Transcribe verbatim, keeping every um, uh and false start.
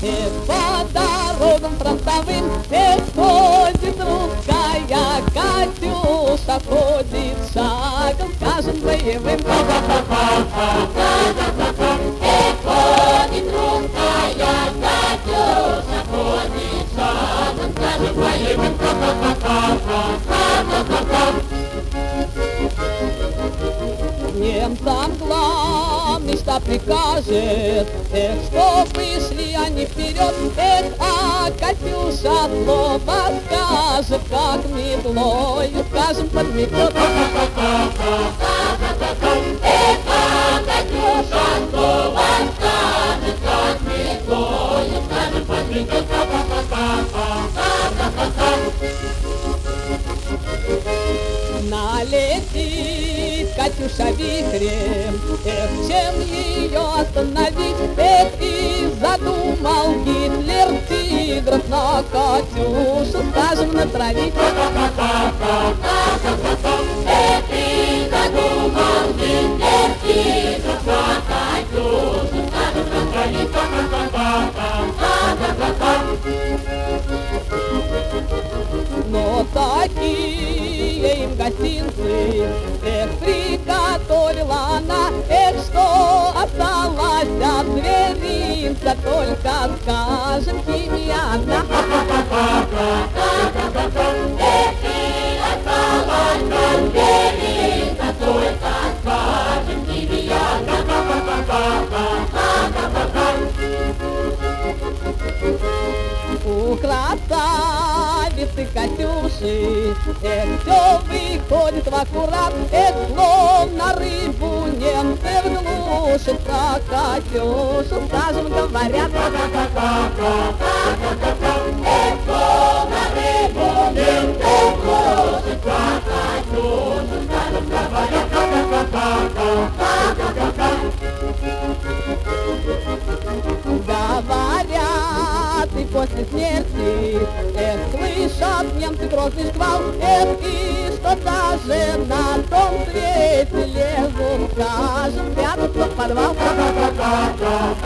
эх, по дорогам фронтовым, эх, ходит русская Катюша, ходит шагом, скажем, боевым. Эх, ходит русская Катюша, ходит шагом, скажем, боевым. Немцам главный штаб прикажет, эх, что пришли они вперед, эх, а Катюша слово скажет, как метлою, скажем, подметет. Эх, а Катюша слово скажет, как метлою, скажем, подметет. Налетит Катюша вихрем, эх, чем ее остановить, эх, и задумал Гитлер тигров на Катюшу, скажем, натравить. Эх, и задумал Гитлер тигров на Катюшу, скажем, натравить. Но такие им гостинцы, эх, приготовила она, эх, что осталась от зверинца, только скажем, химия одна. Эх, и осталась от зверинца, только скажем, химия У красавицы Катюши, эх, все выходит в аккурат, эх, словно рыбу немцы в глуши, про Катюшу, скажем, говорят. Эх, словно рыбу немцы в глуши, про Катюшу, скажем, говорят. Говорят, и после смерти, эх, слышат немцы грозный шквал, эх, и что даже на том свете лезут, скажем, прятаться в подвал.